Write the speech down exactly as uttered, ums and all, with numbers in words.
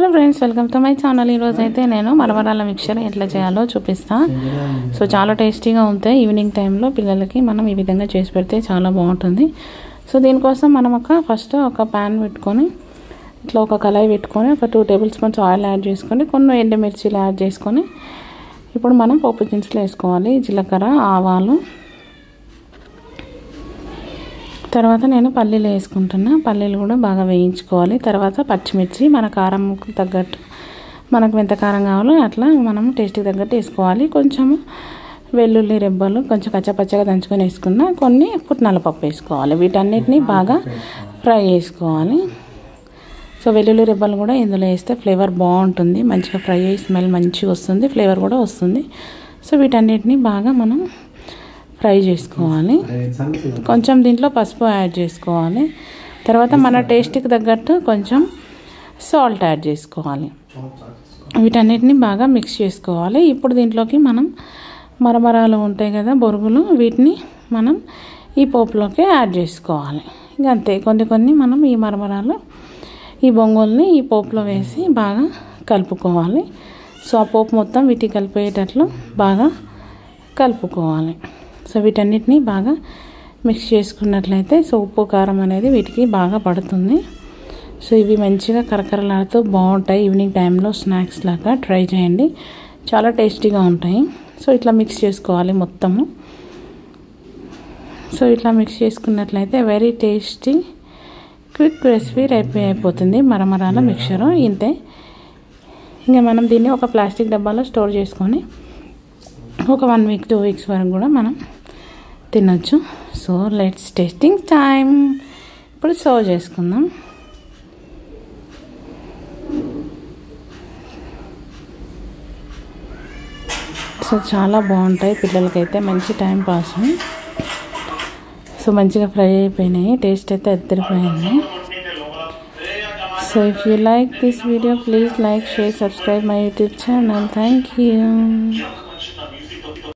Hello friends, welcome to my channel. ఈరోజు అయితే నేను మరమరాల మిక్చర్ ఎట్లా చేయాలో చూపిస్తా. సో చాలా టేస్టీగా ఉంటాయి. ఈవినింగ్ టైంలో పిల్లలకి మనం ఈ విధంగా చేసి పెడితే చాలా బాగుంటుంది. సో దీనికోసం మనం ఒక ఫస్ట్ ఒక ప్యాన్ పెట్టుకొని ఇట్లా ఒక కళాయి పెట్టుకొని ఒక two tablespoons oil add చేసుకొని కొన్ని ఎండుమిర్చీలు యాడ్ చేసుకొని ఇప్పుడు మనం పోపు దినుసులు వేసుకోవాలి. జీలకర్ర, ఆవాలు, తర్వాత నేను పల్లీలు వేసుకుంటున్నా. పల్లీలు కూడా బాగా వేయించుకోవాలి. తర్వాత పచ్చిమిర్చి మన కారంకు తగ్గట్టు మనకు ఎంత కారం కావాలో అట్లా మనం టేస్ట్కి తగ్గట్టు వేసుకోవాలి. కొంచెము వెల్లుల్లి రెబ్బలు కొంచెం కచ్చపచ్చగా దంచుకొని వేసుకున్న కొన్ని పుట్నాల పప్పు వేసుకోవాలి. వీటన్నిటిని బాగా ఫ్రై చేసుకోవాలి. సో వెల్లుల్లి రెబ్బలు కూడా ఇందులో వేస్తే ఫ్లేవర్ బాగుంటుంది. మంచిగా ఫ్రై అయ్యి స్మెల్ మంచిగా వస్తుంది, ఫ్లేవర్ కూడా వస్తుంది. సో వీటన్నిటిని బాగా మనం ఫ్రై చేసుకోవాలి. కొంచెం దీంట్లో పసుపు యాడ్ చేసుకోవాలి. తర్వాత మన టేస్ట్కి తగ్గట్టు కొంచెం సాల్ట్ యాడ్ చేసుకోవాలి. వీటన్నిటిని బాగా మిక్స్ చేసుకోవాలి. ఇప్పుడు దీంట్లోకి మనం మరమరాలు ఉంటాయి కదా, బొరుగులు, వీటిని మనం ఈ పోపులోకి యాడ్ చేసుకోవాలి. ఇక అంతే, కొన్ని కొన్ని మనం ఈ మరమరాలు ఈ బొంగుల్ని ఈ పోపులో వేసి బాగా కలుపుకోవాలి. సో ఆ పోపు మొత్తం వీటికి కలిపేటట్లు బాగా కలుపుకోవాలి. సో వీటన్నిటిని బాగా మిక్స్ చేసుకున్నట్లయితే సో ఉప్పు కారం అనేది వీటికి బాగా పడుతుంది. సో ఇవి మంచిగా కరకరలాడుతూ బాగుంటాయి. ఈవినింగ్ టైంలో స్నాక్స్ లాగా ట్రై చేయండి, చాలా టేస్టీగా ఉంటాయి. సో ఇట్లా మిక్స్ చేసుకోవాలి మొత్తము. సో ఇట్లా మిక్స్ చేసుకున్నట్లయితే very tasty quick recipe recipe అయిపోతుంది మరమరాల మిక్చరు. ఇంతే. ఇంకా మనం దీన్ని ఒక ప్లాస్టిక్ డబ్బాలో స్టోర్ చేసుకొని ఒక వన్ వీక్ టూ వీక్స్ వరకు కూడా మనం తినొచ్చు. So let's tasting time. ఇప్పుడు సర్వ్ చేసుకుందాం. సో చాలా బాగుంటాయి, పిల్లలకైతే మంచి టైం పాస్. సో మంచిగా ఫ్రై అయిపోయినాయి, టేస్ట్ అయితే అద్దరిపోయింది. So if you like this video please like, share, subscribe my YouTube channel. Thank you.